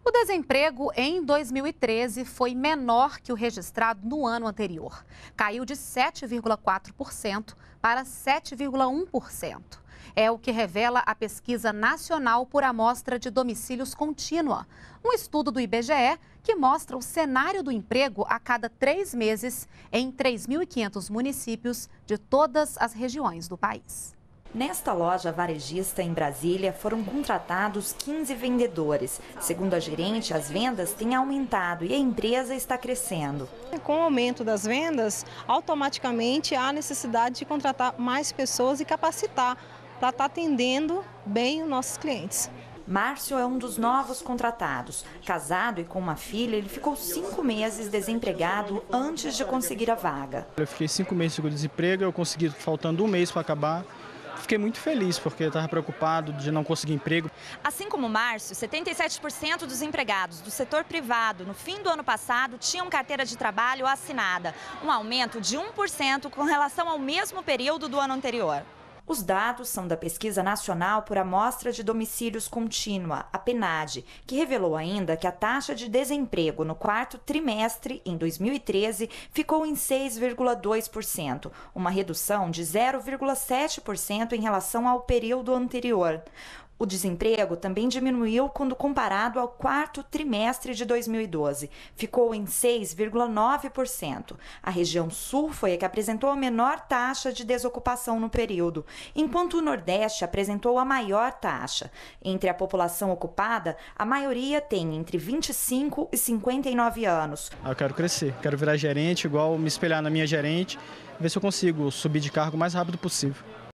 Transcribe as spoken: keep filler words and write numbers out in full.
O desemprego em dois mil e treze foi menor que o registrado no ano anterior. Caiu de sete vírgula quatro por cento para sete vírgula um por cento. É o que revela a Pesquisa Nacional por Amostra de Domicílios Contínua, um estudo do I B G E que mostra o cenário do emprego a cada três meses em três mil e quinhentos municípios de todas as regiões do país. Nesta loja varejista em Brasília, foram contratados quinze vendedores. Segundo a gerente, as vendas têm aumentado e a empresa está crescendo. Com o aumento das vendas, automaticamente há necessidade de contratar mais pessoas e capacitar para estar atendendo bem os nossos clientes. Márcio é um dos novos contratados. Casado e com uma filha, ele ficou cinco meses desempregado antes de conseguir a vaga. Eu fiquei cinco meses de desemprego, eu consegui faltando um mês para acabar. Fiquei muito feliz porque eu estava preocupado de não conseguir emprego. Assim como Márcio, setenta e sete por cento dos empregados do setor privado no fim do ano passado tinham carteira de trabalho assinada, um aumento de um por cento com relação ao mesmo período do ano anterior. Os dados são da Pesquisa Nacional por Amostra de Domicílios Contínua, a PNAD, que revelou ainda que a taxa de desemprego no quarto trimestre, em dois mil e treze, ficou em seis vírgula dois por cento, uma redução de zero vírgula sete por cento em relação ao período anterior. O desemprego também diminuiu quando comparado ao quarto trimestre de dois mil e doze. Ficou em seis vírgula nove por cento. A região sul foi a que apresentou a menor taxa de desocupação no período, enquanto o Nordeste apresentou a maior taxa. Entre a população ocupada, a maioria tem entre vinte e cinco e cinquenta e nove anos. Eu quero crescer, quero virar gerente, igual me espelhar na minha gerente, ver se eu consigo subir de cargo o mais rápido possível.